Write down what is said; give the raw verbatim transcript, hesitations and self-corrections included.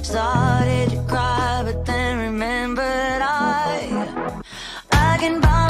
Started to cry, but then remembered I I can buy